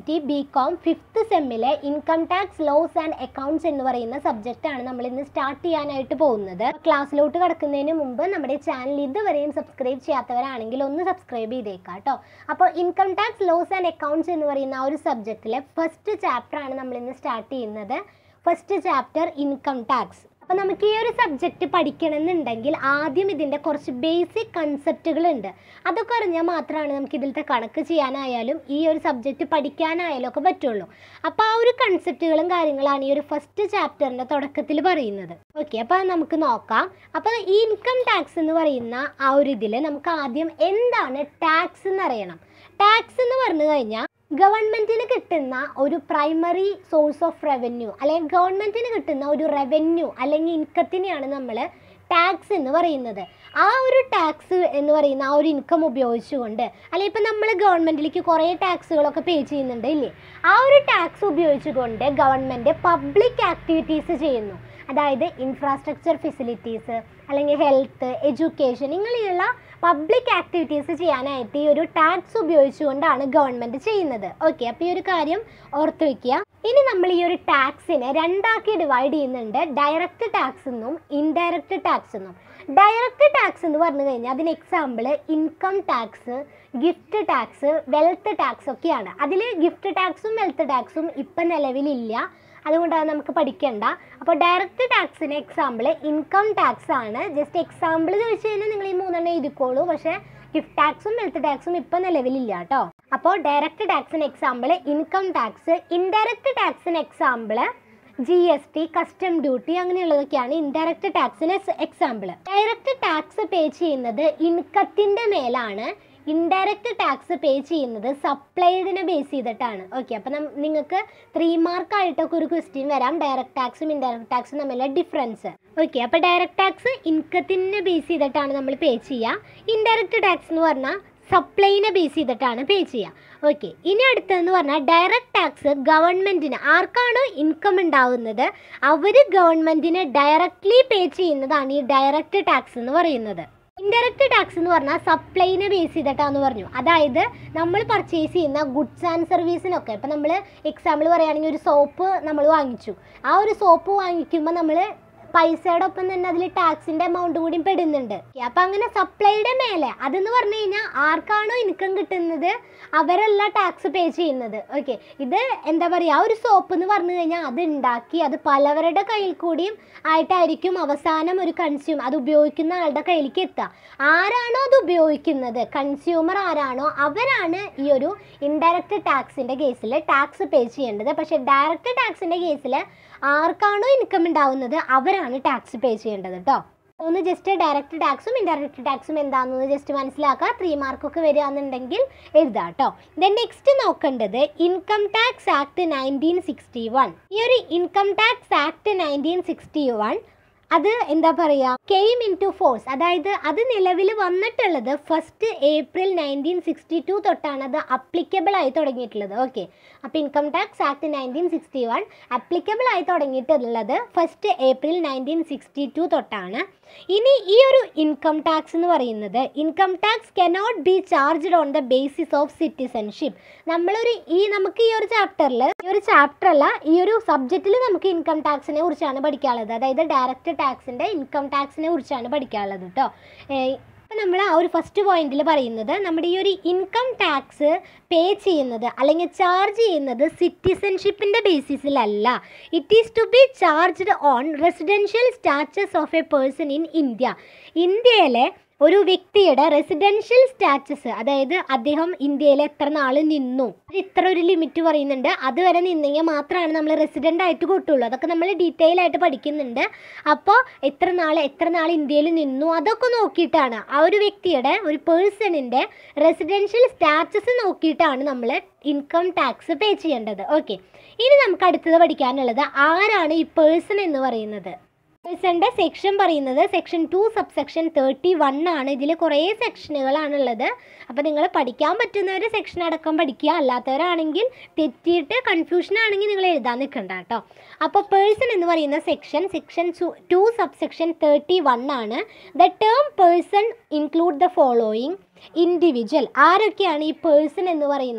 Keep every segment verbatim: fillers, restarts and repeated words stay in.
University B Com fifth സെമ്മിലെ income tax laws and accounts എന്ന് പറയുന്ന സബ്ജക്റ്റാണ് നമ്മൾ ഇന്ന് സ്റ്റാർട്ട് ചെയ്യാനായിട്ട് പോകുന്നത്. ക്ലാസ്സിലോട്ട് കടക്കുന്നതിന് മുമ്പ് നമ്മുടെ ചാനൽ ഇതുവരെയും സബ്സ്ക്രൈബ് ചെയ്യാത്തവരാണെങ്കിൽ ഒന്ന് സബ്സ്ക്രൈബ് ചെയ്തേക്കാം കേട്ടോ. അപ്പോൾ income tax laws and accounts എന്ന് പറയുന്ന ആ ഒരു സബ്ജക്റ്റിലെ ഫസ്റ്റ് ചാപ്റ്റർ ആണ് നമ്മൾ ഇന്ന് സ്റ്റാർട്ട് ചെയ്യുന്നത്. First chapter income tax. അപ്പോൾ നമുക്ക് ഈ ഒരു സബ്ജക്റ്റ് പഠിക്കണമെന്നുണ്ടെങ്കിൽ ആദ്യം ഇതിൻ്റെ കുറച്ച് ബേസിക് കൺസെപ്റ്റുകളുണ്ട്. അതൊക്കെ അറിഞ്ഞാൽ മാത്രമാണ് നമുക്ക് ഇതിലത്തെ കണക്ക് ചെയ്യാനായാലും ഈ ഒരു സബ്ജക്റ്റ് പഠിക്കാനായാലും ഒക്കെ പറ്റുള്ളൂ. അപ്പോൾ ആ ഒരു കൺസെപ്റ്റുകളും കാര്യങ്ങളാണ് ഈ ഒരു ഫസ്റ്റ് ചാപ്റ്ററിൻ്റെ തുടക്കത്തിൽ പറയുന്നത്. ഓക്കെ, അപ്പോൾ നമുക്ക് നോക്കാം. അപ്പോൾ ഈ ഇൻകം ടാക്സ് എന്ന് പറയുന്ന ആ ഒരു ഇതിൽ നമുക്ക് ആദ്യം എന്താണ് ടാക്സ് എന്നറിയണം. ടാക്സ് എന്ന് പറഞ്ഞു കഴിഞ്ഞാൽ ഗവൺമെൻറ്റിന് കിട്ടുന്ന ഒരു പ്രൈമറി സോഴ്സ് ഓഫ് റവന്യൂ അല്ലെങ്കിൽ ഗവൺമെൻറ്റിന് കിട്ടുന്ന ഒരു റവന്യൂ അല്ലെങ്കിൽ ഇൻകത്തിനെയാണ് നമ്മൾ ടാക്സ് എന്ന് പറയുന്നത്. ആ ഒരു ടാക്സ് എന്ന് പറയുന്ന ആ ഒരു ഇൻകം ഉപയോഗിച്ചുകൊണ്ട് അല്ലെങ്കിൽ ഇപ്പം നമ്മൾ ഗവൺമെൻറ്റിലേക്ക് കുറേ ടാക്സുകളൊക്കെ പേ ചെയ്യുന്നുണ്ട് ഇല്ലേ, ആ ഒരു ടാക്സ് ഉപയോഗിച്ചുകൊണ്ട് ഗവൺമെൻറ് പബ്ലിക് ആക്ടിവിറ്റീസ് ചെയ്യുന്നു. അതായത് ഇൻഫ്രാസ്ട്രക്ചർ ഫെസിലിറ്റീസ് അല്ലെങ്കിൽ ഹെൽത്ത്, എഡ്യൂക്കേഷൻ ഇങ്ങനെയുള്ള പബ്ലിക് ആക്ടിവിറ്റീസ് ചെയ്യാനായിട്ട് ഈ ഒരു ടാക്സ് ഉപയോഗിച്ചുകൊണ്ടാണ് ഗവൺമെൻറ് ചെയ്യുന്നത്. ഓക്കെ, അപ്പോൾ ഈ ഒരു കാര്യം ഓർത്ത് വയ്ക്കുക. ഇനി നമ്മൾ ഈ ഒരു ടാക്സിനെ രണ്ടാക്കി ഡിവൈഡ് ചെയ്യുന്നുണ്ട്, ഡയറക്റ്റ് ടാക്സ് എന്നും ഇൻഡയറക്റ്റ് ടാക്സ് എന്നും. ഡയറക്റ്റ് ടാക്സ് എന്ന് പറഞ്ഞു കഴിഞ്ഞാൽ അതിന് example income tax, gift tax, wealth tax ഒക്കെയാണ്. അതിൽ ഗിഫ്റ്റ് ടാക്സും വെൽത്ത് ടാക്സും ഇപ്പം നിലവിലില്ല, അതുകൊണ്ട് അത് നമുക്ക് പഠിക്കണ്ട. അപ്പോൾ ഡയറക്റ്റ് ടാക്സിന് എക്സാമ്പിൾ ഇൻകം ടാക്സ് ആണ്. ജസ്റ്റ് എക്സാമ്പിൾ ചോദിച്ചു കഴിഞ്ഞാൽ നിങ്ങൾ ഈ മൂന്നെണ്ണം എഴുതിക്കോളൂ. പക്ഷേ ഗിഫ്റ്റ് ടാക്സും വെൽത്ത് ടാക്സും ഇപ്പം നിലവിലില്ല കേട്ടോ. അപ്പോൾ ഡയറക്റ്റ് ടാക്സിന് എക്സാമ്പിൾ ഇൻകം ടാക്സ്. ഇൻഡയറക്റ്റ് ടാക്സിന് example G S T, custom duty അങ്ങനെയുള്ളതൊക്കെയാണ് ഇൻഡയറക്റ്റ് ടാക്സിന് എക്സാമ്പിൾ. ഡയറക്റ്റ് ടാക്സ് പേ ചെയ്യുന്നത് ഇൻകത്തിൻ്റെ മേലാണ്. ഇൻഡയറക്റ്റ് ടാക്സ് പേ ചെയ്യുന്നത് സപ്ലൈഡിനെ ബേസ് ചെയ്തിട്ടാണ്. ഓക്കെ, അപ്പം നിങ്ങൾക്ക് ത്രീ മാർക്കായിട്ടൊക്കെ ഒരു ക്വസ്റ്റ്യൻ വരാം, ഡയറക്റ്റ് ടാക്സും ഇൻഡയറക്റ്റ് ടാക്സും തമ്മിലുള്ള ഡിഫറൻസ്. ഓക്കെ, അപ്പോൾ ഡയറക്റ്റ് ടാക്സ് ഇൻകത്തിനെ ബേസ് ചെയ്തിട്ടാണ് നമ്മൾ പേ ചെയ്യുക. ഇൻഡയറക്റ്റ് ടാക്സ് എന്ന് പറഞ്ഞാൽ സപ്ലൈനെ ബേസ് ചെയ്തിട്ടാണ് പേ ചെയ്യുക. ഓക്കെ, ഇനി അടുത്തതെന്ന് പറഞ്ഞാൽ ഡയറക്റ്റ് ടാക്സ് ഗവൺമെൻറ്റിന് ആർക്കാണോ ഇൻകം ഉണ്ടാവുന്നത് അവർ ഗവൺമെൻറ്റിന് ഡയറക്റ്റ്ലി പേ ചെയ്യുന്നതാണ് ഈ ഡയറക്റ്റ് ടാക്സ് എന്ന് പറയുന്നത്. ഇൻഡയറക്റ്റ് ടാക്സ് എന്ന് പറഞ്ഞാൽ സപ്ലൈനെ ബേസ് ചെയ്തിട്ടാന്ന് പറഞ്ഞു. അതായത് നമ്മൾ പർച്ചേസ് ചെയ്യുന്ന ഗുഡ്സ് ആൻഡ് സർവീസിനൊക്കെ ഇപ്പം നമ്മൾ എക്സാമ്പിൾ പറയുകയാണെങ്കിൽ ഒരു സോപ്പ് നമ്മൾ വാങ്ങിച്ചു. ആ ഒരു സോപ്പ് വാങ്ങിക്കുമ്പോൾ നമ്മൾ പൈസയുടെ ഒപ്പം തന്നെ അതിൽ ടാക്സിൻ്റെ എമൗണ്ട് കൂടി പെടുന്നുണ്ട്. അപ്പം അങ്ങനെ സപ്ലൈയുടെ മേലെ അതെന്ന് പറഞ്ഞു കഴിഞ്ഞാൽ ആർക്കാണോ ഇൻകം കിട്ടുന്നത് അവരല്ല ടാക്സ് പേ ചെയ്യുന്നത്. ഓക്കെ, ഇത് എന്താ പറയുക, ഒരു സോപ്പ് എന്ന് പറഞ്ഞു കഴിഞ്ഞാൽ അത് ഉണ്ടാക്കി അത് പലവരുടെ കയ്യിൽ കൂടിയും ആയിട്ടായിരിക്കും അവസാനം ഒരു കൺസ്യൂമർ അത് ഉപയോഗിക്കുന്ന ആളുടെ കയ്യിലേക്ക് എത്തുക. ആരാണോ അത് ഉപയോഗിക്കുന്നത്, കൺസ്യൂമർ ആരാണോ അവരാണ് ഈ ഒരു ഇൻഡയറക്റ്റ് ടാക്സിൻ്റെ കേസിൽ ടാക്സ് പേ ചെയ്യേണ്ടത്. പക്ഷേ ഡയറക്റ്റ് ടാക്സിൻ്റെ കേസിൽ ആർക്കാണോ ഇൻകം ഉണ്ടാവുന്നത് അവരാണ് ടാക്സ് പേ ചെയ്യേണ്ടത് കേട്ടോ. ഒന്ന് ജസ്റ്റ് ഡയറക്റ്റ് ടാക്സും ഇൻഡയറക്റ്റ് ടാക്സും എന്താണെന്ന് ജസ്റ്റ് മനസ്സിലാക്കുക. ത്രീ മാർക്കൊക്കെ വരികയാണെന്നുണ്ടെങ്കിൽ എഴുതാം കേട്ടോ. ദെൻ നെക്സ്റ്റ് നോക്കേണ്ടത് income tax act nineteen sixty one. ഈ ഒരു income tax act nineteen sixty one അത് എന്താ പറയുക, കെയിം ഇൻ ടു ഫോഴ്സ്. അതായത് അത് നിലവിൽ വന്നിട്ടുള്ളത് first April nineteen sixty two തൊട്ടാണ് അത് അപ്ലിക്കബിൾ ആയി തുടങ്ങിയിട്ടുള്ളത്. ഓക്കെ, അപ്പോൾ income tax act nineteen sixty one applicable ആയി തുടങ്ങിയിട്ടുള്ളത് first April nineteen sixty two തൊട്ടാണ്. ഇനി ഈ ഒരു ഇൻകം ടാക്സ് എന്ന് പറയുന്നത് income tax cannot be charged on the basis of citizenship. നമ്മളൊരു ഈ നമുക്ക് ഈ ഒരു ചാപ്റ്ററിൽ ഈ ഒരു ചാപ്റ്റർ അല്ല ഈ ഒരു സബ്ജക്റ്റിൽ നമുക്ക് ഇൻകം ടാക്സിനെ കുറിച്ചാണ് പഠിക്കാനുള്ളത്. അതായത് ഡയറക്റ്റ് ടാക്സിൻ്റെ ഇൻകം ടാക്സിനെ കുറിച്ചാണ് പഠിക്കാനുള്ളത് കേട്ടോ. അപ്പം നമ്മൾ ആ ഒരു ഫസ്റ്റ് പോയിന്റിൽ പറയുന്നത് നമ്മുടെ ഈ ഒരു ഇൻകം ടാക്സ് പേ ചെയ്യുന്നത് അല്ലെങ്കിൽ ചാർജ് ചെയ്യുന്നത് സിറ്റിസൺഷിപ്പിൻ്റെ ബേസിസിലല്ല. It is to be charged on residential status of a person in India. ഇന്ത്യയിലെ ഒരു വ്യക്തിയുടെ റെസിഡൻഷ്യൽ സ്റ്റാറ്റസ്, അതായത് അദ്ദേഹം ഇന്ത്യയിൽ എത്ര നാൾ നിന്നു, അത് ഇത്ര ഒരു ലിമിറ്റ് പറയുന്നുണ്ട്. അതുവരെ നിന്നെങ്കിൽ മാത്രമാണ് നമ്മൾ റെസിഡൻ്റ് ആയിട്ട് കൂട്ടുള്ളൂ. അതൊക്കെ നമ്മൾ ഡീറ്റെയിൽ ആയിട്ട് പഠിക്കുന്നുണ്ട്. അപ്പോൾ എത്ര നാൾ എത്ര നാൾ ഇന്ത്യയിൽ നിന്നു അതൊക്കെ നോക്കിയിട്ടാണ് ആ ഒരു വ്യക്തിയുടെ ഒരു പേഴ്സണിൻ്റെ റെസിഡൻഷ്യൽ സ്റ്റാറ്റസ് നോക്കിയിട്ടാണ് നമ്മൾ ഇൻകം ടാക്സ് പേ ചെയ്യേണ്ടത്. ഓക്കെ, ഇനി നമുക്ക് അടുത്തത് പഠിക്കാനുള്ളത് ആരാണ് ഈ പേഴ്സൺ എന്ന് പറയുന്നത്. പേഴ്സണിൻ്റെ സെക്ഷൻ പറയുന്നത് section two sub section thirty one ആണ്. ഇതിൽ കുറേ സെക്ഷനുകളാണുള്ളത്. അപ്പോൾ നിങ്ങൾ പഠിക്കാൻ പറ്റുന്നവർ സെക്ഷൻ അടക്കം പഠിക്കുക, അല്ലാത്തവരാണെങ്കിൽ തെറ്റിയിട്ട് കൺഫ്യൂഷൻ ആണെങ്കിൽ നിങ്ങൾ എഴുതാൻ നിൽക്കണ്ട കേട്ടോ. അപ്പോൾ പേഴ്സൺ എന്ന് പറയുന്ന section section two sub section thirty one ആണ്. The term person include the following individual. ആരൊക്കെയാണ് ഈ പേഴ്സൺ എന്ന് പറയുന്ന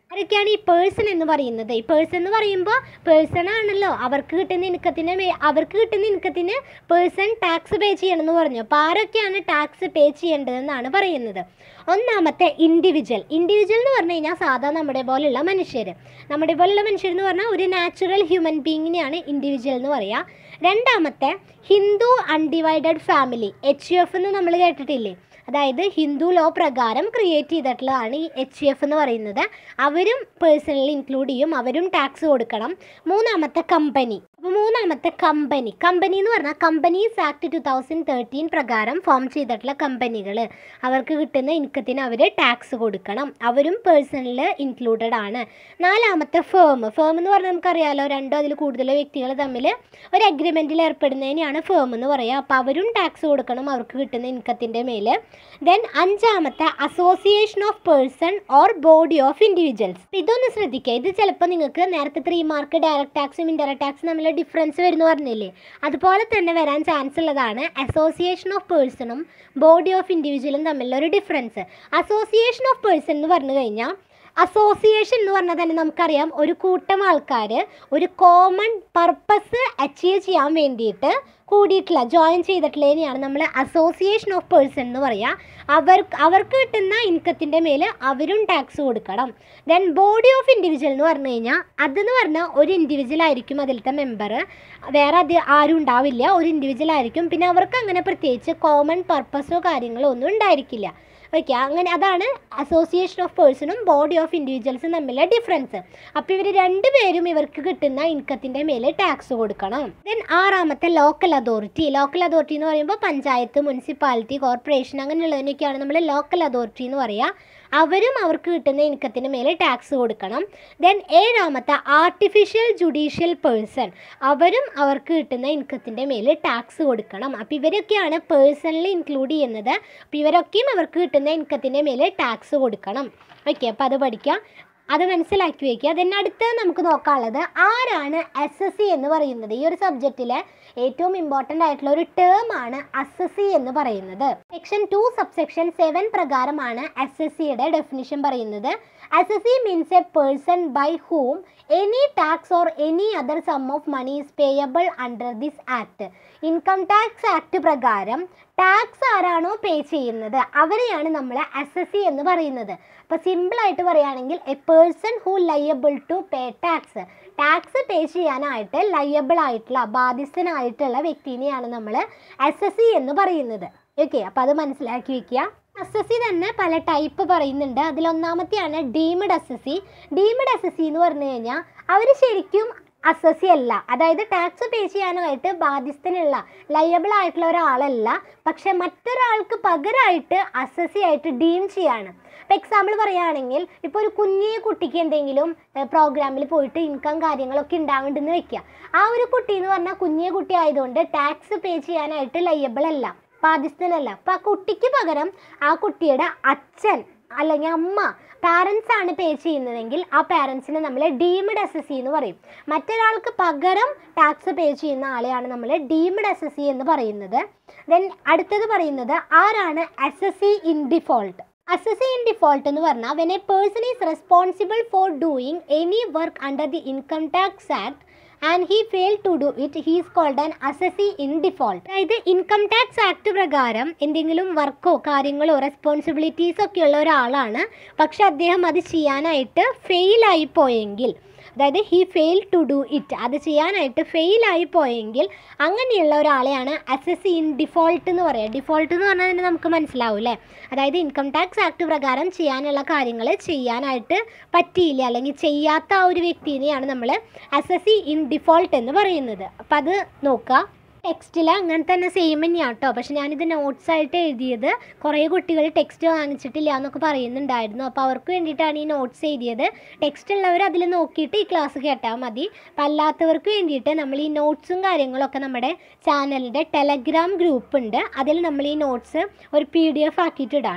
ആരൊക്കെയാണ് ഈ പേഴ്സൺ എന്ന് പറയുന്നത്? ഈ പേഴ്സൺ എന്ന് പറയുമ്പോൾ പേഴ്സൺ ആണല്ലോ, അവർക്ക് കിട്ടുന്ന ഇൻകത്തിന് അവർക്ക് കിട്ടുന്ന ഇൻകത്തിന് പേഴ്സൺ ടാക്സ് പേ ചെയ്യണമെന്ന് പറഞ്ഞു. അപ്പോൾ ആരൊക്കെയാണ് ടാക്സ് പേ ചെയ്യേണ്ടതെന്നാണ് പറയുന്നത്. ഒന്നാമത്തെ ഇൻഡിവിജ്വൽ. ഇൻഡിവിജ്വൽ എന്ന് പറഞ്ഞു കഴിഞ്ഞാൽ സാധാ നമ്മുടെ പോലെയുള്ള മനുഷ്യർ. നമ്മുടെ പോലെയുള്ള മനുഷ്യർ എന്ന് പറഞ്ഞാൽ ഒരു നാച്ചുറൽ ഹ്യൂമൻ ബീങ്ങിനെയാണ് ഇൻഡിവിജ്വൽ എന്ന് പറയുക. രണ്ടാമത്തെ Hindu undivided family, H U F എന്ന് നമ്മൾ കേട്ടിട്ടില്ലേ? അതായത് ഹിന്ദു ലോ പ്രകാരം ക്രിയേറ്റ് ചെയ്തിട്ടുള്ളതാണ് ഈ എച്ച് എഫ് എന്ന് പറയുന്നത്. അവരും പേഴ്സണലി ഇൻക്ലൂഡ് ചെയ്യും, അവരും ടാക്സ് കൊടുക്കണം. മൂന്നാമത്തെ കമ്പനി. അപ്പോൾ മൂന്നാമത്തെ കമ്പനി കമ്പനി എന്ന് പറഞ്ഞാൽ companies act two thousand thirteen പ്രകാരം ഫോം ചെയ്തിട്ടുള്ള കമ്പനികൾ, അവർക്ക് കിട്ടുന്ന ഇൻകത്തിന് അവർ ടാക്സ് കൊടുക്കണം, അവരും പേഴ്സണൽ ഇൻക്ലൂഡഡ് ആണ്. നാലാമത്തെ ഫേം. ഫേം എന്ന് പറഞ്ഞാൽ നമുക്കറിയാലോ, രണ്ടോ അതിൽ കൂടുതലോ വ്യക്തികൾ തമ്മിൽ ഒരു അഗ്രിമെൻറ്റിൽ ഏർപ്പെടുന്നതിനെയാണ് ഫേം എന്ന് പറയുക. അപ്പോൾ അവരും ടാക്സ് കൊടുക്കണം അവർക്ക് കിട്ടുന്ന ഇൻകത്തിൻ്റെ മേൽ. ദെൻ അഞ്ചാമത്തെ association of person or body of individuals. ഇതൊന്ന് ശ്രദ്ധിക്കുക, ഇത് ചിലപ്പോൾ നിങ്ങൾക്ക് നേരത്തെ ത്രീ മാർക്ക് ഡയറക്റ്റ് ടാക്സും ഇൻഡയറക്റ്റ് ടാക്സും തമ്മിൽ ഡിഫറൻസ് വരുന്നു പറഞ്ഞില്ലേ, അതുപോലെ തന്നെ വരാൻ ചാൻസ് ഉള്ളതാണ് അസോസിയേഷൻ ഓഫ് പേഴ്സണും ബോഡി ഓഫ് ഇൻഡിവിജ്വലും തമ്മിലുള്ള ഒരു ഡിഫറൻസ്. അസോസിയേഷൻ ഓഫ് പേഴ്സൺ എന്ന് പറഞ്ഞു കഴിഞ്ഞാൽ, അസോസിയേഷൻ എന്ന് പറഞ്ഞാൽ തന്നെ നമുക്കറിയാം, ഒരു കൂട്ടം ആൾക്കാർ ഒരു കോമൺ പർപ്പസ് അച്ചീവ് ചെയ്യാൻ വേണ്ടിയിട്ട് കൂടിയിട്ടുള്ള ജോയിൻ ചെയ്തിട്ടുള്ളതിനെയാണ് നമ്മൾ അസോസിയേഷൻ ഓഫ് പേഴ്സൺ എന്ന് പറയുക. അവർക്ക് അവർക്ക് കിട്ടുന്ന ഇൻകത്തിൻ്റെ മേൽ അവരും ടാക്സ് കൊടുക്കണം. ദെൻ ബോഡി ഓഫ് ഇൻഡിവിജ്വൽ എന്ന് പറഞ്ഞു കഴിഞ്ഞാൽ, അതെന്ന് പറഞ്ഞാൽ ഒരു ഇൻഡിവിജ്വൽ ആയിരിക്കും അതിലത്തെ മെമ്പർ, വേറെ അത് ആരും ഉണ്ടാവില്ല, ഒരു ഇൻഡിവിജ്വൽ ആയിരിക്കും. പിന്നെ അവർക്ക് അങ്ങനെ പ്രത്യേകിച്ച് കോമൺ പർപ്പസോ കാര്യങ്ങളോ ഒന്നും ഉണ്ടായിരിക്കില്ല. ഓക്കെ, അങ്ങനെ അതാണ് അസോസിയേഷൻ ഓഫ് പേഴ്സണും ബോഡി ഓഫ് ഇൻഡിവിജ്വൽസും തമ്മിലുള്ള ഡിഫറൻസ്. അപ്പോൾ ഇവർ രണ്ടുപേരും ഇവർക്ക് കിട്ടുന്ന ഇൻകത്തിൻ്റെ മേലെ ടാക്സ് കൊടുക്കണം. ദെൻ ആറാമത്തെ ലോക്കൽ അതോറിറ്റി. ലോക്കൽ അതോറിറ്റി എന്ന് പറയുമ്പോൾ പഞ്ചായത്ത്, മുനിസിപ്പാലിറ്റി, കോർപ്പറേഷൻ അങ്ങനെയുള്ളതിനൊക്കെയാണ് നമ്മൾ ലോക്കൽ അതോറിറ്റി എന്ന് പറയുക. അവരും അവർക്ക് കിട്ടുന്ന ഇൻകത്തിന് മേലെ ടാക്സ് കൊടുക്കണം. ദെൻ ഏഴാമത്തെ ആർട്ടിഫിഷ്യൽ ജുഡീഷ്യൽ പേഴ്സൺ. അവരും അവർക്ക് കിട്ടുന്ന ഇൻകത്തിൻ്റെ മേലെ ടാക്സ് കൊടുക്കണം. അപ്പോൾ ഇവരൊക്കെയാണ് പേഴ്സണലി ഇൻക്ലൂഡ് ചെയ്യുന്നത്. അപ്പോൾ ഇവരൊക്കെയും അവർക്ക് കിട്ടുന്ന ഇൻകത്തിൻ്റെ മേലെ ടാക്സ് കൊടുക്കണം. ഓക്കെ, അപ്പോൾ അത് പഠിക്കാം, അത് മനസ്സിലാക്കി വയ്ക്കുക. ദെൻ അടുത്ത് നമുക്ക് നോക്കാനുള്ളത് ആരാണ് എസ് എസ് സി എന്ന് പറയുന്നത്. ഈ ഒരു സബ്ജക്റ്റിലെ ഏറ്റവും ഇമ്പോർട്ടൻ്റ് ആയിട്ടുള്ള ഒരു ടേം ആണ് എസ് എസ് സി എന്ന് പറയുന്നത്. സെക്ഷൻ ടു സബ്സെക്ഷൻ സെവൻ പ്രകാരമാണ് എസ് എസ് സിയുടെ ഡെഫിനിഷൻ പറയുന്നത്. Assessee means a person by whom any tax or any other sum of money is payable under this act. Income tax act പ്രകാരം tax ആരാണോ pay ചെയ്യുന്നത് അവരെയാണ് നമ്മൾ എസ് എസ് സി എന്ന് പറയുന്നത്. അപ്പോൾ സിമ്പിളായിട്ട് പറയുകയാണെങ്കിൽ a person who liable to pay tax. Tax pay ചെയ്യാനായിട്ട് ലയബിൾ ആയിട്ടുള്ള ബാധ്യസ്ഥനായിട്ടുള്ള വ്യക്തിനെയാണ് നമ്മൾ എസ് എസ് സി എന്ന് പറയുന്നത്. ഓക്കെ, അപ്പോൾ അത് മനസ്സിലാക്കി വയ്ക്കുക. എസ് എസ് സി തന്നെ പല ടൈപ്പ് പറയുന്നുണ്ട്. അതിലൊന്നാമത്തെയാണ് deemed assessee. Deemed S S C എന്ന് പറഞ്ഞു കഴിഞ്ഞാൽ അവർ ശരിക്കും എസ് എസ് സി അല്ല, അതായത് ടാക്സ് പേ ചെയ്യാനായിട്ട് ബാധ്യസ്ഥനുള്ള ലയബിൾ ആയിട്ടുള്ള ഒരാളല്ല, പക്ഷെ മറ്റൊരാൾക്ക് പകരമായിട്ട് എസ് എസ് സി ആയിട്ട് ഡീം ചെയ്യാണ്. ഇപ്പോൾ എക്സാമ്പിൾ പറയുകയാണെങ്കിൽ, ഇപ്പോൾ ഒരു കുഞ്ഞേ കുട്ടിക്ക് എന്തെങ്കിലും പ്രോഗ്രാമിൽ പോയിട്ട് ഇൻകം കാര്യങ്ങളൊക്കെ ഉണ്ടാവുന്നുണ്ടെന്ന് വെക്കുക. ആ ഒരു കുട്ടി എന്ന് പറഞ്ഞാൽ കുഞ്ഞേ കുട്ടി ആയതുകൊണ്ട് ടാക്സ് പേ ചെയ്യാനായിട്ട് ലയബിൾ അല്ല, ബാധ്യസ്ഥനല്ല. അപ്പോൾ ആ കുട്ടിക്ക് പകരം ആ കുട്ടിയുടെ അച്ഛൻ അല്ലെങ്കിൽ അമ്മ, പാരൻസ് ആണ് പേ ചെയ്യുന്നതെങ്കിൽ ആ പാരൻസിനെ നമ്മൾ ഡീംഡ് എസ് എസ് സി എന്ന് പറയും. മറ്റൊരാൾക്ക് പകരം ടാക്സ് പേ ചെയ്യുന്ന ആളെയാണ് നമ്മൾ ഡീംഡ് എസ് എസ് സി എന്ന് പറയുന്നത്. ദെൻ അടുത്തത് പറയുന്നത് ആരാണ് assessee in default. Assessee in default എന്ന് പറഞ്ഞാൽ when a person is responsible for doing any work under the income tax act and he failed to do it, he is called an assessee in default. അതായത് income tax act പ്രകാരം എന്തെങ്കിലും വർക്കോ കാര്യങ്ങളോ responsibilities ഒക്കെ ഉള്ള ഒരാളാണ്, പക്ഷെ അദ്ദേഹം അത് ചെയ്യാനായിട്ട് ഫെയിലായി പോയെങ്കിൽ, അതായത് he fail to do it, അത് ചെയ്യാനായിട്ട് ഫെയിലായി പോയെങ്കിൽ അങ്ങനെയുള്ള ഒരാളെയാണ് അസസി ഇൻ ഡിഫോൾട്ട് എന്ന് പറയുക. ഡിഫോൾട്ട് എന്ന് പറഞ്ഞാൽ തന്നെ നമുക്ക് മനസ്സിലാവും അല്ലേ, അതായത് ഇൻകം ടാക്സ് ആക്ട് പ്രകാരം ചെയ്യാനുള്ള കാര്യങ്ങൾ ചെയ്യാനായിട്ട് പറ്റിയില്ല അല്ലെങ്കിൽ ചെയ്യാത്ത ആ ഒരു വ്യക്തിനെയാണ് നമ്മൾ അസസി ഇൻ ഡിഫോൾട്ട് എന്ന് പറയുന്നത്. അപ്പം അത് നോക്കുക. ടെക്സ്റ്റിൽ അങ്ങനെ തന്നെ സെയിം തന്നെയാണ് കേട്ടോ, പക്ഷെ ഞാനിത് നോട്ട്സായിട്ട് എഴുതിയത്. കുറേ കുട്ടികൾ ടെക്സ്റ്റ് വാങ്ങിച്ചിട്ടില്ല എന്നൊക്കെ പറയുന്നുണ്ടായിരുന്നു, അപ്പോൾ അവർക്ക് വേണ്ടിയിട്ടാണ് ഈ നോട്ട്സ് എഴുതിയത്. ടെക്സ്റ്റ് ഉള്ളവർ അതിൽ നോക്കിയിട്ട് ഈ ക്ലാസ് കേട്ടാൽ മതി. അപ്പം അല്ലാത്തവർക്ക് വേണ്ടിയിട്ട് നമ്മൾ ഈ നോട്ട്സും കാര്യങ്ങളൊക്കെ നമ്മുടെ ചാനലിൻ്റെ ടെലഗ്രാം ഗ്രൂപ്പ് ഉണ്ട്, അതിൽ നമ്മൾ ഈ നോട്ട്സ് ഒരു പി ഡി എഫ് ആക്കിയിട്ട് ഇടാം കേട്ടോ.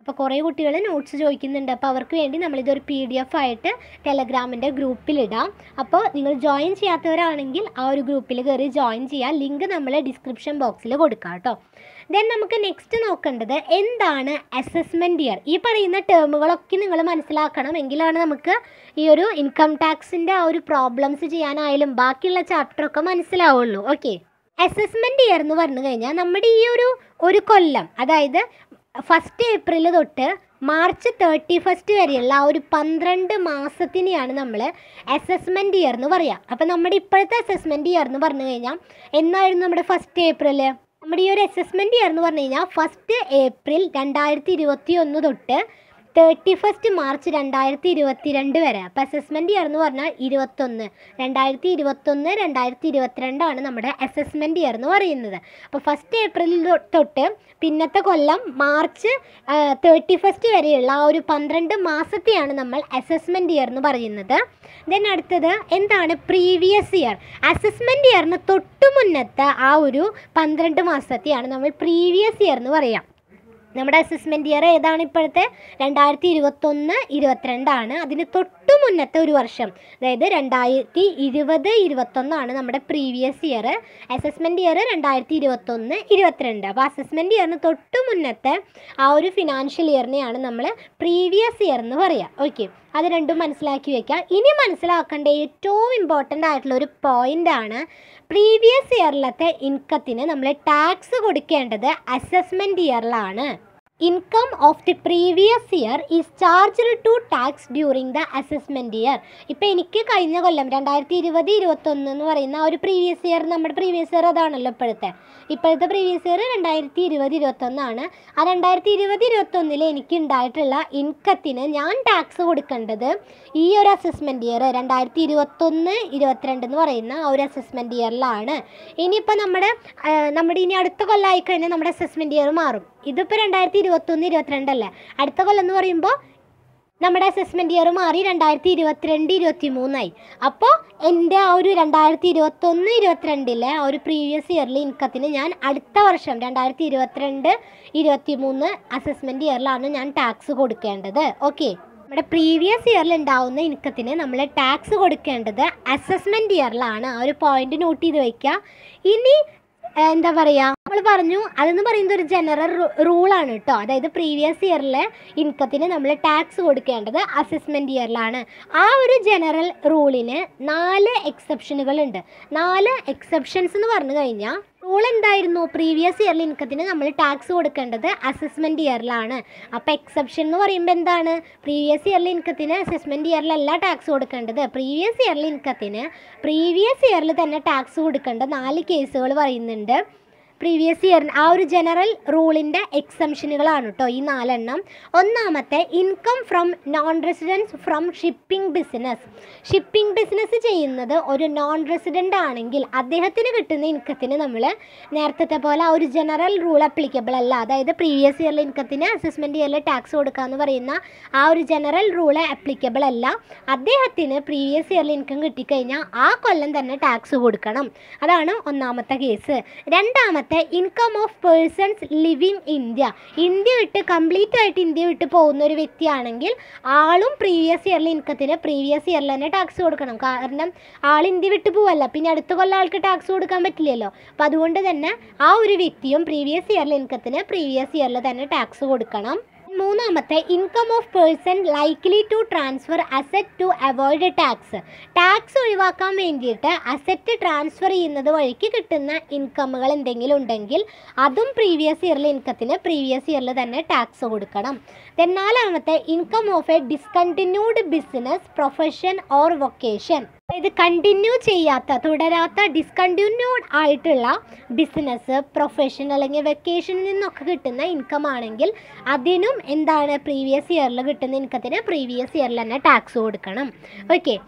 അപ്പോൾ കുറേ കുട്ടികൾ നോട്ട്സ് ചോദിക്കുന്നുണ്ട്. അപ്പോൾ അവർക്ക് വേണ്ടി നമ്മളിതൊരു പി ഡി എഫ് ആയിട്ട് ടെലഗ്രാമിൻ്റെ ഗ്രൂപ്പിലിടാം. അപ്പോൾ നിങ്ങൾ ജോയിൻ ചെയ്യാത്തവരാണെങ്കിൽ ആ ഒരു ഗ്രൂപ്പിൽ കയറി ജോയിൻ ചെയ്യാം. ലിങ്ക് നമ്മൾ ഡിസ്ക്രിപ്ഷൻ ബോക്സിൽ കൊടുക്കാം കേട്ടോ. ദെൻ നമുക്ക് നെക്സ്റ്റ് നോക്കേണ്ടത് എന്താണ് അസസ്മെൻറ്റ് ഇയർ. ഈ പറയുന്ന ടേമുകളൊക്കെ നിങ്ങൾ മനസ്സിലാക്കണം, എങ്കിലാണ് നമുക്ക് ഈ ഒരു ഇൻകം ടാക്സിൻ്റെ ആ ഒരു പ്രോബ്ലംസ് ചെയ്യാനായാലും ബാക്കിയുള്ള ചാപ്റ്ററൊക്കെ മനസ്സിലാവുള്ളൂ. ഓക്കെ, അസസ്മെൻറ്റ് ഇയർ എന്ന് പറഞ്ഞു കഴിഞ്ഞാൽ നമ്മുടെ ഈ ഒരു ഒരു കൊല്ലം, അതായത് ഫസ്റ്റ് ഏപ്രിൽ തൊട്ട് മാർച്ച് തേർട്ടി ഫസ്റ്റ് വരെയുള്ള ആ ഒരു പന്ത്രണ്ട് മാസത്തിനെയാണ് നമ്മൾ അസസ്മെൻറ്റ് ഇയർ എന്ന് പറയുക. അപ്പോൾ നമ്മുടെ ഇപ്പോഴത്തെ അസസ്മെൻറ്റ് ഇയർ എന്ന് പറഞ്ഞു കഴിഞ്ഞാൽ എന്നായിരുന്നു നമ്മുടെ ഫസ്റ്റ് ഏപ്രിൽ. നമ്മുടെ ഈ ഒരു അസസ്മെൻറ്റ് ഇയർ എന്ന് പറഞ്ഞു കഴിഞ്ഞാൽ ഫസ്റ്റ് ഏപ്രിൽ രണ്ടായിരത്തി ഇരുപത്തി ഒന്ന് തൊട്ട് തേർട്ടി ഫസ്റ്റ് മാർച്ച് രണ്ടായിരത്തി ഇരുപത്തി രണ്ട് വരെ. അപ്പോൾ അസസ്മെൻറ്റ് ഇയർ എന്ന് പറഞ്ഞാൽ ഇരുപത്തൊന്ന് രണ്ടായിരത്തി ഇരുപത്തൊന്ന് രണ്ടായിരത്തി ഇരുപത്തിരണ്ടാണ് നമ്മുടെ അസസ്മെൻറ്റ് ഇയർ എന്ന് പറയുന്നത്. അപ്പോൾ ഫസ്റ്റ് ഏപ്രിൽ തൊട്ട് പിന്നത്തെ കൊല്ലം മാർച്ച് തേർട്ടി ഫസ്റ്റ് വരെയുള്ള ആ ഒരു പന്ത്രണ്ട് മാസത്തെയാണ് നമ്മൾ അസസ്മെൻറ്റ് ഇയർ എന്ന് പറയുന്നത്. ദെൻ അടുത്തത് എന്താണ് പ്രീവിയസ് ഇയർ. അസസ്മെൻറ്റ് ഇയറിന് തൊട്ടു മുന്നത്തെ ആ ഒരു പന്ത്രണ്ട് മാസത്തെയാണ് നമ്മൾ പ്രീവിയസ് ഇയർ എന്ന് പറയാം. നമ്മുടെ അസസ്മെൻറ്റ് ഇയർ ഏതാണ് ഇപ്പോഴത്തെ രണ്ടായിരത്തി ഇരുപത്തൊന്ന് ഇരുപത്തിരണ്ടാണ്. അതിന് തൊട്ടു മുന്നത്തെ ഒരു വർഷം, അതായത് രണ്ടായിരത്തി ഇരുപത് ഇരുപത്തൊന്നാണ് നമ്മുടെ പ്രീവിയസ് ഇയർ. അസസ്മെൻറ്റ് ഇയർ രണ്ടായിരത്തി ഇരുപത്തൊന്ന് ഇരുപത്തിരണ്ട്. അപ്പോൾ അസസ്മെൻറ്റ് ഇയറിന് തൊട്ടു മുന്നത്തെ ആ ഒരു ഫിനാൻഷ്യൽ ഇയറിനെയാണ് നമ്മൾ പ്രീവിയസ് ഇയർ എന്ന് പറയുക. ഓക്കെ, അത് രണ്ടും മനസ്സിലാക്കി വയ്ക്കുക. ഇനി മനസ്സിലാക്കേണ്ട ഏറ്റവും ഇമ്പോർട്ടൻ്റ് ആയിട്ടുള്ള ഒരു പോയിൻ്റാണ് പ്രീവിയസ് ഇയറിലത്തെ ഇൻകത്തിന് നമ്മൾ ടാക്സ് കൊടുക്കേണ്ടത് അസസ്മെൻറ്റ് ഇയറിലാണ്. Income of the previous year is charged to tax during the assessment year. ഇപ്പോൾ എനിക്ക് കഴിഞ്ഞ കൊല്ലം രണ്ടായിരത്തി ഇരുപത് ഇരുപത്തൊന്ന് എന്ന് പറയുന്ന ആ ഒരു പ്രീവിയസ് ഇയർ, നമ്മുടെ പ്രീവിയസ് ഇയർ അതാണല്ലോ ഇപ്പോഴത്തെ ഇപ്പോഴത്തെ പ്രീവിയസ് ഇയർ രണ്ടായിരത്തി ഇരുപത് ഇരുപത്തൊന്നാണ്. ആ രണ്ടായിരത്തി ഇരുപത് ഇരുപത്തൊന്നിൽ എനിക്ക് ഉണ്ടായിട്ടുള്ള ഇൻകത്തിന് ഞാൻ ടാക്സ് കൊടുക്കേണ്ടത് ഈ ഒരു അസസ്മെൻറ്റ് ഇയർ രണ്ടായിരത്തി ഇരുപത്തൊന്ന് ഇരുപത്തിരണ്ട് എന്ന് പറയുന്ന ആ ഒരു അസസ്മെൻറ്റ് ഇയറിലാണ്. ഇനിയിപ്പോൾ നമ്മുടെ നമ്മുടെ ഇനി അടുത്ത കൊല്ലമായി കഴിഞ്ഞാൽ നമ്മുടെ അസസ്മെൻറ്റ് ഇയർ മാറും. ഇതിപ്പോൾ രണ്ടായിരത്തി ഇരുപത്തൊന്ന് ഇരുപത്തിരണ്ടല്ലേ, അടുത്ത കൊല്ലം എന്ന് പറയുമ്പോൾ നമ്മുടെ അസസ്മെൻറ്റ് ഇയർ മാറി രണ്ടായിരത്തി ഇരുപത്തിരണ്ട് ഇരുപത്തി മൂന്നായി. അപ്പോൾ എൻ്റെ ആ ഒരു രണ്ടായിരത്തി ഇരുപത്തൊന്ന് ഇരുപത്തിരണ്ടിലെ ആ ഒരു പ്രീവിയസ് ഇയറിലെ ഇൻകത്തിന് ഞാൻ അടുത്ത വർഷം രണ്ടായിരത്തി ഇരുപത്തിരണ്ട് ഇരുപത്തി മൂന്ന് അസസ്മെൻറ്റ് ഇയറിലാണ് ഞാൻ ടാക്സ് കൊടുക്കേണ്ടത്. ഓക്കെ, നമ്മുടെ പ്രീവിയസ് ഇയറിൽ ഉണ്ടാവുന്ന ഇൻകത്തിന് നമ്മൾ ടാക്സ് കൊടുക്കേണ്ടത് അസസ്മെൻറ്റ് ഇയറിലാണ്. ആ ഒരു പോയിന്റ് നോട്ട് ചെയ്ത് വയ്ക്കുക. ഇനി എന്താ പറയുക, നമ്മൾ പറഞ്ഞു അതെന്ന് പറയുന്നത് ഒരു ജനറൽ റൂളാണ് കേട്ടോ. അതായത് പ്രീവിയസ് ഇയറിലെ ഇൻകത്തിന് നമ്മൾ ടാക്സ് കൊടുക്കേണ്ടത് അസസ്മെൻറ്റ് ഇയറിലാണ്. ആ ഒരു ജനറൽ റൂളിന് നാല് എക്സെപ്ഷനുകളുണ്ട്. നാല് എക്സെപ്ഷൻസ് എന്ന് പറഞ്ഞു കഴിഞ്ഞാൽ റൂൾ എന്തായിരുന്നു, പ്രീവിയസ് ഇയറിൽ ഇൻകത്തിന് നമ്മൾ ടാക്സ് കൊടുക്കേണ്ടത് അസസ്മെൻറ്റ് ഇയറിലാണ്. അപ്പോൾ എക്സെപ്ഷൻ എന്ന് പറയുമ്പോൾ എന്താണ്, പ്രീവിയസ് ഇയറിൽ ഇൻകത്തിന് അസസ്മെൻറ്റ് ഇയറിലല്ല ടാക്സ് കൊടുക്കേണ്ടത്. പ്രീവിയസ് ഇയറിൽ ഇൻകത്തിന് പ്രീവിയസ് ഇയറിൽ തന്നെ ടാക്സ് കൊടുക്കേണ്ട നാല് കേസുകൾ പറയുന്നുണ്ട്. പ്രീവിയസ് ഇയർ ആ ഒരു ജനറൽ റൂളിൻ്റെ എക്സംഷനുകളാണ് കേട്ടോ ഈ നാലെണ്ണം. ഒന്നാമത്തെ income from non residence from shipping business. Shipping business ചെയ്യുന്നത് ഒരു നോൺ റെസിഡൻ്റ് ആണെങ്കിൽ അദ്ദേഹത്തിന് കിട്ടുന്ന ഇൻകത്തിന് നമ്മൾ നേരത്തെ പോലെ ആ ഒരു ജനറൽ റൂൾ അപ്ലിക്കബിൾ അല്ല. അതായത് പ്രീവിയസ് ഇയറിലെ ഇൻകത്തിന് അസസ്മെൻറ്റ് ഇയറിൽ ടാക്സ് കൊടുക്കുക എന്ന് പറയുന്ന ആ ഒരു ജനറൽ റൂൾ അപ്ലിക്കബിൾ അല്ല. അദ്ദേഹത്തിന് പ്രീവിയസ് ഇയറിൽ ഇൻകം കിട്ടിക്കഴിഞ്ഞാൽ ആ കൊല്ലം തന്നെ ടാക്സ് കൊടുക്കണം. അതാണ് ഒന്നാമത്തെ കേസ്. രണ്ടാമത്തെ income of persons living India. India വിട്ട് കംപ്ലീറ്റ് ആയിട്ട് ഇന്ത്യ വിട്ട് പോകുന്ന ഒരു വ്യക്തിയാണെങ്കിൽ ആളും പ്രീവിയസ് ഇയറിലെ ഇൻകത്തിന് പ്രീവിയസ് ഇയറിൽ തന്നെ ടാക്സ് കൊടുക്കണം. കാരണം ആൾ ഇന്ത്യ വിട്ട് പോവല്ല, പിന്നെ അടുത്ത കൊല്ലം ആൾക്ക് ടാക്സ് കൊടുക്കാൻ പറ്റില്ലല്ലോ. അപ്പോൾ അതുകൊണ്ട് തന്നെ ആ ഒരു വ്യക്തിയും പ്രീവിയസ് ഇയറിലെ ഇൻകത്തിന് പ്രീവിയസ് ഇയറിൽ തന്നെ ടാക്സ് കൊടുക്കണം. മൂന്നാമത്തെ income of person likely to transfer asset to avoid tax. Tax ഒഴിവാക്കാൻ വേണ്ടിയിട്ട് അസറ്റ് ട്രാൻസ്ഫർ ചെയ്യുന്നത് വഴിക്ക് കിട്ടുന്ന ഇൻകമുകൾ എന്തെങ്കിലും ഉണ്ടെങ്കിൽ അതും പ്രീവിയസ് ഇയറിലെ ഇൻകത്തിന് പ്രീവിയസ് ഇയറിൽ തന്നെ ടാക്സ് കൊടുക്കണം. ദെൻ നാലാമത്തെ income of a discontinued business profession or vocation. ഇത് കണ്ടിന്യൂ ചെയ്യാത്ത തുടരാത്ത ഡിസ്കണ്ടിന്യൂഡ് ആയിട്ടുള്ള ബിസിനസ്, പ്രൊഫഷൻ അല്ലെങ്കിൽ വെക്കേഷനിൽ നിന്നൊക്കെ കിട്ടുന്ന ഇൻകം ആണെങ്കിൽ അതിനും എന്താണ് പ്രീവിയസ് ഇയറിൽ കിട്ടുന്ന ഇൻകത്തിന് പ്രീവിയസ് ഇയറിൽ തന്നെ ടാക്സ് കൊടുക്കണം. ഓക്കെ,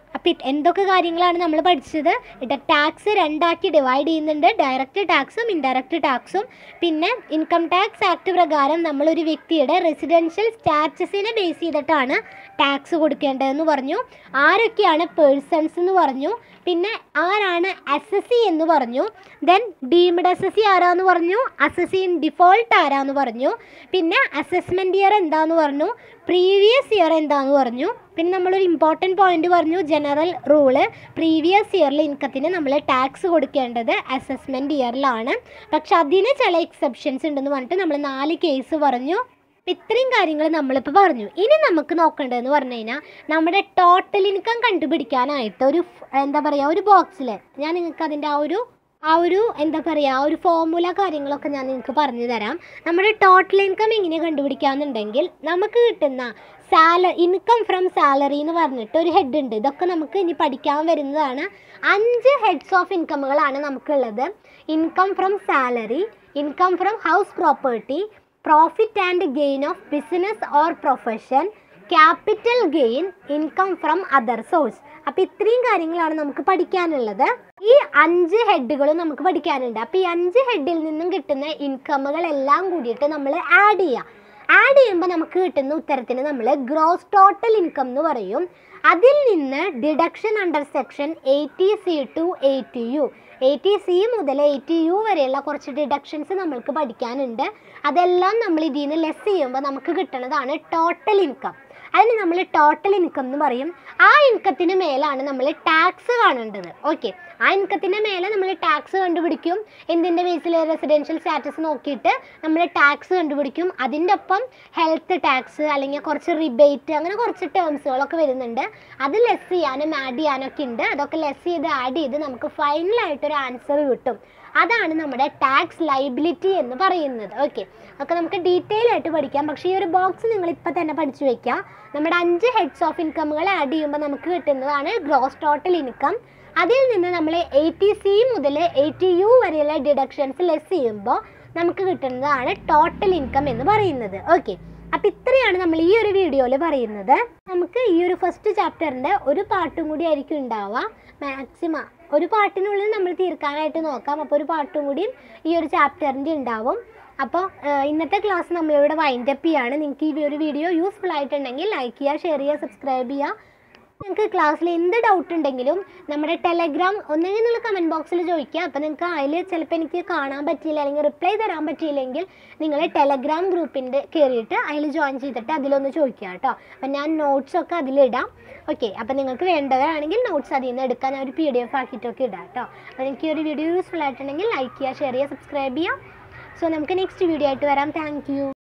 അപ്പം എന്തൊക്കെ കാര്യങ്ങളാണ് നമ്മൾ പഠിച്ചത്? ടാക്സ് രണ്ടാക്കി ഡിവൈഡ് ചെയ്യുന്നുണ്ട്, ഡയറക്റ്റ് ടാക്സും ഇൻഡയറക്റ്റ് ടാക്സും. പിന്നെ ഇൻകം ടാക്സ് ആക്ട് പ്രകാരം നമ്മളൊരു വ്യക്തിയുടെ റെസിഡൻഷ്യൽ സ്റ്റാറ്റസിനെ ബേസ് ചെയ്തിട്ടാണ് ടാക്സ് കൊടുക്കേണ്ടതെന്ന് പറഞ്ഞു. ആരൊക്കെയാണ് പേഴ്സൺസ് എന്ന് പറഞ്ഞു. പിന്നെ ആരാണ് അസസി എന്ന് പറഞ്ഞു. ദെൻ ഡീംഡ് അസസി ആരാന്ന് പറഞ്ഞു, അസസി ഇൻ ഡിഫോൾട്ട് ആരാന്ന് പറഞ്ഞു. പിന്നെ അസസ്മെൻറ്റ് ഇയർ എന്താന്ന് പറഞ്ഞു, പ്രീവിയസ് ഇയർ എന്താന്ന് പറഞ്ഞു. പിന്നെ നമ്മളൊരു ഇമ്പോർട്ടൻറ്റ് പോയിന്റ് പറഞ്ഞു, ജനറൽ റൂള് പ്രീവിയസ് ഇയറിൽ ഇൻകത്തിന് നമ്മൾ ടാക്സ് കൊടുക്കേണ്ടത് അസസ്മെൻറ്റ് ഇയറിലാണ്. പക്ഷെ അതിന് ചില എക്സെപ്ഷൻസ് ഉണ്ടെന്ന് പറഞ്ഞിട്ട് നമ്മൾ നാല് കേസ് പറഞ്ഞു. ഇത്രയും കാര്യങ്ങൾ നമ്മളിപ്പോൾ പറഞ്ഞു. ഇനി നമുക്ക് നോക്കേണ്ടതെന്ന് പറഞ്ഞു കഴിഞ്ഞാൽ നമ്മുടെ ടോട്ടൽ ഇൻകം കണ്ടുപിടിക്കാനായിട്ട് ഒരു എന്താ പറയുക ഒരു ബോക്സിൽ ഞാൻ നിങ്ങൾക്ക് അതിൻ്റെ ആ ഒരു ആ ഒരു എന്താ പറയുക ഒരു ഫോർമുല കാര്യങ്ങളൊക്കെ ഞാൻ നിങ്ങൾക്ക് പറഞ്ഞു തരാം. നമ്മുടെ ടോട്ടൽ ഇൻകം എങ്ങനെ കണ്ടുപിടിക്കാമെന്നുണ്ടെങ്കിൽ നമുക്ക് കിട്ടുന്ന സാലറി ഇൻകം ഫ്രം സാലറി എന്ന് പറഞ്ഞിട്ട് ഒരു ഹെഡ് ഉണ്ട്. ഇതൊക്കെ നമുക്ക് ഇനി പഠിക്കാൻ വരുന്നതാണ്. അഞ്ച് ഹെഡ്സ് ഓഫ് ഇൻകമുകളാണ് നമുക്കുള്ളത്. Income from salary, income from house property, profit and gain of business or profession, capital gain, income from other source. അപ്പോൾ ഇത്രയും കാര്യങ്ങളാണ് നമുക്ക് പഠിക്കാനുള്ളത്. ഈ അഞ്ച് ഹെഡുകളും നമുക്ക് പഠിക്കാനുണ്ട്. അപ്പോൾ ഈ അഞ്ച് ഹെഡിൽ നിന്നും കിട്ടുന്ന ഇൻകമുകളെല്ലാം കൂടിയിട്ട് നമ്മൾ ആഡ് ചെയ്യുക. ആഡ് ചെയ്യുമ്പോൾ നമുക്ക് കിട്ടുന്ന ഉത്തരത്തിന് നമ്മൾ ഗ്രോസ് ടോട്ടൽ ഇൻകം എന്ന് പറയും. അതിൽ നിന്ന് deduction under section eighty C to eighty U eighty C മുതൽ എയ്റ്റി യു വരെയുള്ള കുറച്ച് ഡിഡക്ഷൻസ് നമ്മൾക്ക് പഠിക്കാനുണ്ട്. അതെല്ലാം നമ്മൾ ഇതിൽ നിന്ന് ലെസ് ചെയ്യുമ്പോൾ നമുക്ക് കിട്ടുന്നതാണ് ടോട്ടൽ ഇൻകം. അതിന് നമ്മൾ ടോട്ടൽ ഇൻകം എന്ന് പറയും. ആ ഇൻകത്തിന് മേലാണ് നമ്മൾ ടാക്സ് കാണേണ്ടത്. ഓക്കെ, ആ ഇൻകത്തിൻ്റെ മേലെ നമ്മൾ ടാക്സ് കണ്ടുപിടിക്കും. എന്തിൻ്റെ ബേസിൽ? റെസിഡൻഷ്യൽ സ്റ്റാറ്റസ് നോക്കിയിട്ട് നമ്മൾ ടാക്സ് കണ്ടുപിടിക്കും. അതിൻ്റെ ഒപ്പം ഹെൽത്ത് ടാക്സ് അല്ലെങ്കിൽ കുറച്ച് റിബേറ്റ് അങ്ങനെ കുറച്ച് ടേംസുകളൊക്കെ വരുന്നുണ്ട്. അത് ലെസ് ചെയ്യാനും ആഡ് ചെയ്യാനൊക്കെ ഉണ്ട്. അതൊക്കെ ലെസ് ചെയ്ത് ആഡ് ചെയ്ത് നമുക്ക് ഫൈനലായിട്ടൊരു ആൻസർ കിട്ടും. അതാണ് നമ്മുടെ ടാക്സ് ലയബിലിറ്റി എന്ന് പറയുന്നത്. ഓക്കെ, ഒക്കെ നമുക്ക് ഡീറ്റെയിൽ ആയിട്ട് പഠിക്കാം. പക്ഷേ ഈ ഒരു ബോക്സ് നിങ്ങൾ ഇപ്പം തന്നെ പഠിച്ചു വയ്ക്കുക. നമ്മുടെ അഞ്ച് ഹെഡ്സ് ഓഫ് ഇൻകമുകൾ ആഡ് ചെയ്യുമ്പോൾ നമുക്ക് കിട്ടുന്നതാണ് ഗ്രോസ് ടോട്ടൽ ഇൻകം. അതിൽ നിന്ന് നമ്മൾ എയ്റ്റി സി മുതൽ എയ്റ്റി യു വരെയുള്ള ഡിഡക്ഷൻസ് ലെസ് ചെയ്യുമ്പോൾ നമുക്ക് കിട്ടുന്നതാണ് ടോട്ടൽ ഇൻകം എന്ന് പറയുന്നത്. ഓക്കെ, അപ്പോൾ ഇത്രയാണ് നമ്മൾ ഈ ഒരു വീഡിയോയിൽ പറയുന്നത്. നമുക്ക് ഈ ഒരു ഫസ്റ്റ് ചാപ്റ്ററിൻ്റെ ഒരു പാർട്ടും കൂടി ആയിരിക്കും ഉണ്ടാവുക. മാക്സിമം ഒരു പാർട്ടിനുള്ളിൽ നമ്മൾ തീർക്കാനായിട്ട് നോക്കാം. അപ്പോൾ ഒരു പാർട്ടും കൂടിയും ഈ ഒരു ചാപ്റ്ററിൻ്റെ ഉണ്ടാവും. അപ്പോൾ ഇന്നത്തെ ക്ലാസ് നമ്മളിവിടെ വൈൻഡ് അപ്പ് ചെയ്യാണ്. നിങ്ങൾക്ക് ഈ ഒരു വീഡിയോ യൂസ്ഫുൾ ആയിട്ടുണ്ടെങ്കിൽ ലൈക്ക് ചെയ്യുക, ഷെയർ ചെയ്യുക, സബ്സ്ക്രൈബ് ചെയ്യുക. നിങ്ങൾക്ക് ക്ലാസ്സിൽ എന്ത് ഡൗട്ട് ഉണ്ടെങ്കിലും നമ്മുടെ ടെലഗ്രാം ഒന്നെങ്കിൽ നിങ്ങൾ കമൻറ്റ് ബോക്സിൽ ചോദിക്കുക. അപ്പോൾ നിങ്ങൾക്ക് അതിൽ ചിലപ്പോൾ എനിക്ക് കാണാൻ പറ്റിയില്ല അല്ലെങ്കിൽ റിപ്ലൈ തരാൻ പറ്റിയില്ലെങ്കിൽ നിങ്ങൾ ടെലഗ്രാം ഗ്രൂപ്പിൻ്റെ കയറിയിട്ട് അതിൽ ജോയിൻ ചെയ്തിട്ട് അതിലൊന്ന് ചോദിക്കുക കേട്ടോ. അപ്പം ഞാൻ നോട്ട്സൊക്കെ അതിലിടാം. ഓക്കെ, അപ്പോൾ നിങ്ങൾക്ക് വേണ്ടവരാണെങ്കിൽ നോട്ട്സ് അതിൽ നിന്ന് എടുക്കാൻ ഒരു പി ഡി എഫ് ആക്കിയിട്ടൊക്കെ ഇടാം കേട്ടോ. അപ്പോൾ എനിക്ക് ഒരു വീഡിയോ യൂസ്ഫുൾ ആയിട്ടുണ്ടെങ്കിൽ ലൈക്ക് ചെയ്യുക, ഷെയർ ചെയ്യുക, സബ്സ്ക്രൈബ് ചെയ്യുക. സോ നമുക്ക് നെക്സ്റ്റ് വീഡിയോ ആയിട്ട് വരാം. Thank U.